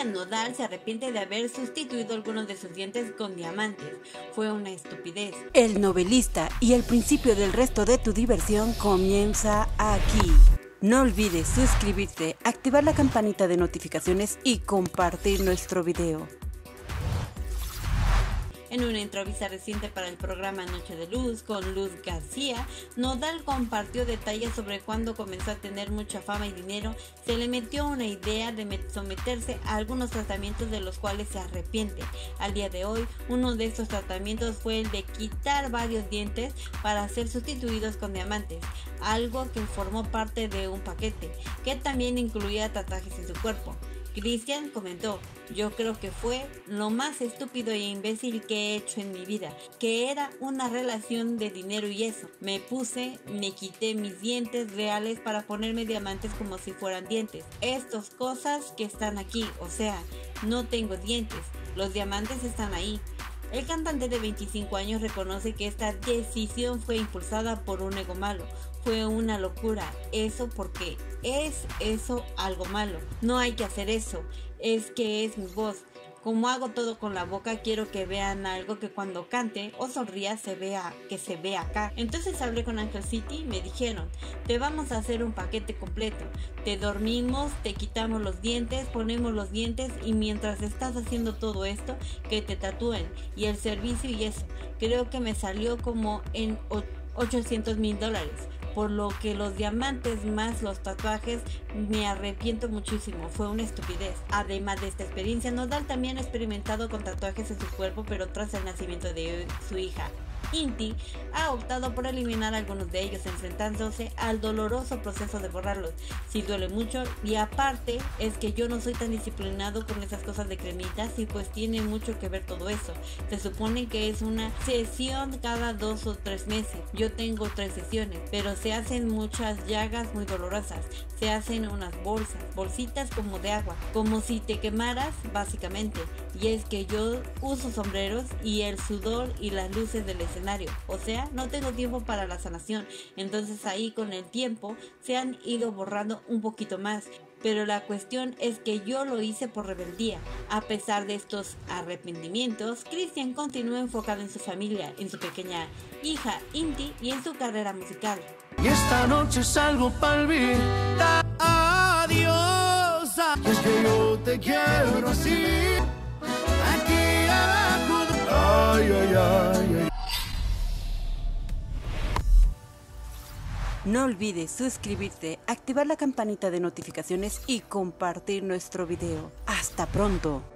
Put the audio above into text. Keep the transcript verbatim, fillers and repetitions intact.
Cristian Nodal se arrepiente de haber sustituido algunos de sus dientes con diamantes. Fue una estupidez. El novelista y el principio del resto de tu diversión comienza aquí. No olvides suscribirte, activar la campanita de notificaciones y compartir nuestro video. En una entrevista reciente para el programa Noche de Luz con Luz García, Nodal compartió detalles sobre cuando comenzó a tener mucha fama y dinero. Se le metió una idea de someterse a algunos tratamientos de los cuales se arrepiente. Al día de hoy, uno de estos tratamientos fue el de quitar varios dientes para ser sustituidos con diamantes, algo que formó parte de un paquete que también incluía tatuajes en su cuerpo. Cristian comentó: yo creo que fue lo más estúpido e imbécil que he hecho en mi vida, que era una relación de dinero y eso. Me puse, me quité mis dientes reales para ponerme diamantes como si fueran dientes. Estas cosas que están aquí, o sea, no tengo dientes, los diamantes están ahí. El cantante de veinticinco años reconoce que esta decisión fue impulsada por un ego malo. Fue una locura, eso porque es eso algo malo. No hay que hacer eso, es que es mi voz. Como hago todo con la boca, quiero que vean algo que cuando cante o sonría se vea, que se vea acá. Entonces hablé con Angel City y me dijeron: te vamos a hacer un paquete completo. Te dormimos, te quitamos los dientes, ponemos los dientes y mientras estás haciendo todo esto, que te tatúen y el servicio y eso. Creo que me salió como en ochocientos mil dólares. Por lo que los diamantes más los tatuajes me arrepiento muchísimo, fue una estupidez. Además de esta experiencia, Nodal también ha experimentado con tatuajes en su cuerpo, pero tras el nacimiento de su hija Inti, ha optado por eliminar algunos de ellos, enfrentándose al doloroso proceso de borrarlos. Sí duele mucho, y aparte es que yo no soy tan disciplinado con esas cosas de cremitas y pues tiene mucho que ver todo eso. Se supone que es una sesión cada dos o tres meses. Yo tengo tres sesiones, pero se hacen muchas llagas muy dolorosas. Se hacen unas bolsas, bolsitas como de agua, como si te quemaras básicamente. Y es que yo uso sombreros y el sudor y las luces del escenario, o sea, no tengo tiempo para la sanación. Entonces ahí con el tiempo se han ido borrando un poquito más, pero la cuestión es que yo lo hice por rebeldía. A pesar de estos arrepentimientos, Cristian continúa enfocado en su familia, en su pequeña hija Inti y en su carrera musical. Y esta noche salgo para olvidar. Adiós, y es que yo te quiero así, aquí abajo. Ay, ay, ay, ay. No olvides suscribirte, activar la campanita de notificaciones y compartir nuestro video. ¡Hasta pronto!